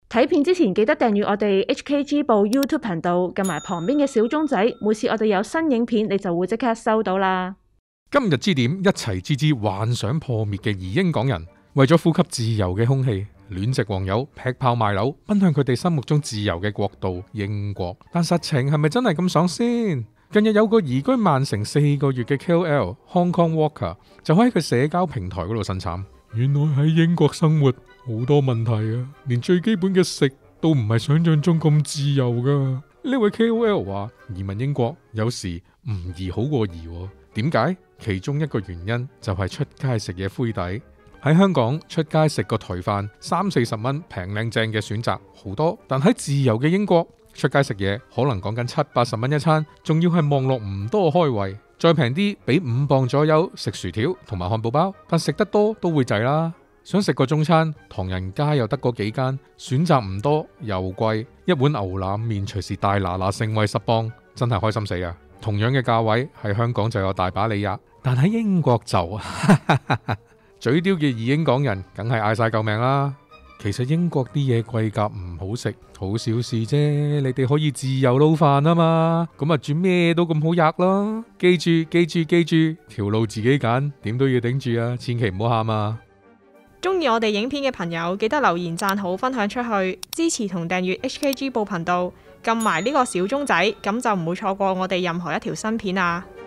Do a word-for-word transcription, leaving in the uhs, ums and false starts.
睇片之前記得訂閱我哋 H K G 報 YouTube 頻道，撳埋旁邊嘅小鐘仔，每次我哋有新影片，你就會即刻收到啦。 今日之點，一齊支持幻想破滅嘅移英港人，為咗呼吸自由嘅空氣，戀殖黃友劈炮賣樓，奔向佢哋心目中自由嘅國度英國。但實情係咪真係咁爽先？近日有個移居曼城四個月嘅 K O L Hong Kong Walker 就喺佢社交平台嗰度呻慘，原來喺英國生活好多問題啊，連最基本嘅食都唔係想象中咁自由噶。呢位 K O L 話移民英國有時唔移好過移，點解？其中一個原因就係出街食嘢灰底。喺香港出街食個頹飯三四十蚊平靚正嘅選擇好多，但喺自由嘅英國出街食嘢可能講緊七八十蚊一餐，仲要係望落唔多開胃，再平啲俾五磅左右食薯條同埋漢堡包，但食得多都會滯啦。想食個中餐，唐人街又得嗰幾間，選擇唔多又貴，一碗牛腩麵隨時大拿拿盛惠十磅，真係開心死啊！同樣嘅價位喺香港就有大把利呀，但喺英國就嘴刁嘅移英港人梗係嗌晒救命啦。其實英國啲嘢貴格唔好食，好小事啫，你哋可以自由撈飯啊嘛，咁啊煮咩都咁好吔咯。記住記住記住，條路自己揀，點都要頂住啊，千祈唔好喊啊！ 中意我哋影片嘅朋友，記得留言讚好，分享出去，支持同訂閱 H K G 報頻道，撳埋呢個小鐘仔，咁就唔會錯過我哋任何一條新片啊！